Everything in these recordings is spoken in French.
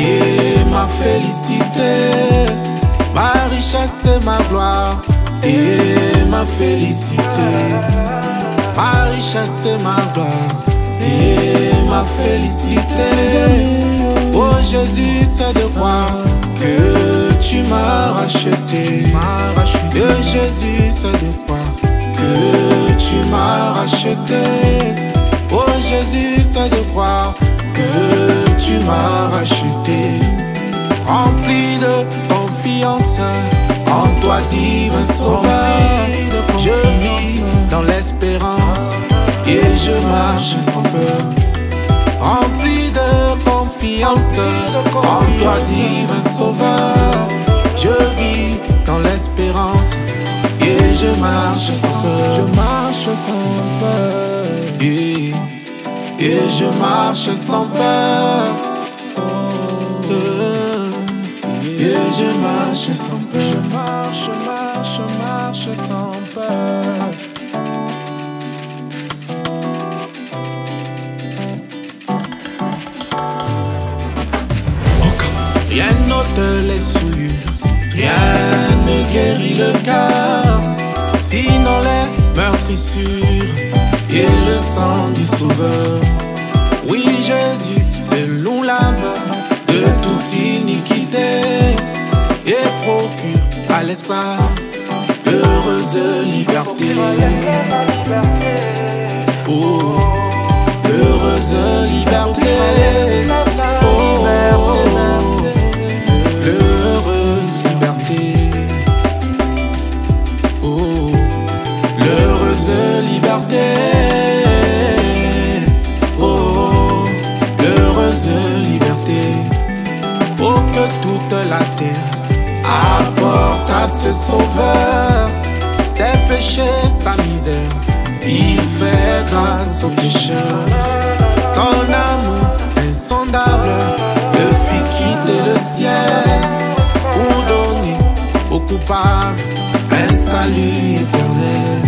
et ma félicité, ma richesse et ma gloire, et ma félicité, ma richesse et ma gloire, et ma félicité. Oh Jésus, c'est de croire que tu m'as racheté. De Jésus, c'est de croire que tu m'as racheté. Oh Jésus, c'est de croire que tu m'as racheté. Rempli de confiance en toi, divin sauveur, je vis dans l'espérance et je marche sans peur. Rempli de confiance en toi, divin sauveur, je vis dans l'espérance et je marche sans peur. Je marche sans peur. Et je marche sans peur. Et je marche sans peur. Je marche sans peur. Rien n'ôte les souillures, rien ne guérit le cœur, sinon les meurtrissures et le sang du Sauveur. Oui, Jésus, c'est l'on lave de toute iniquité et procure à l'esclave l'heureuse liberté. Oh, l'heureuse liberté. Oh, l'heureuse liberté. Oh, l'heureuse liberté. Oh, l'heureuse liberté. Oh, que toute la terre apporte à ce sauveur ses péchés, sa misère. Il fait grâce aux pécheurs. Ton amour insondable le fit quitter le ciel pour donner aux coupables un salut éternel.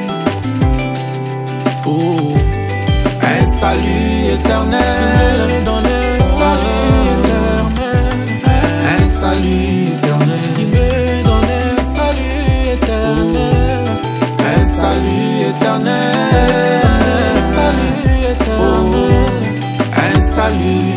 Oh, un salut éternel, donner un salut éternel, un salut éternel. Il veut donner un salut éternel, un salut éternel, un salut éternel, un salut.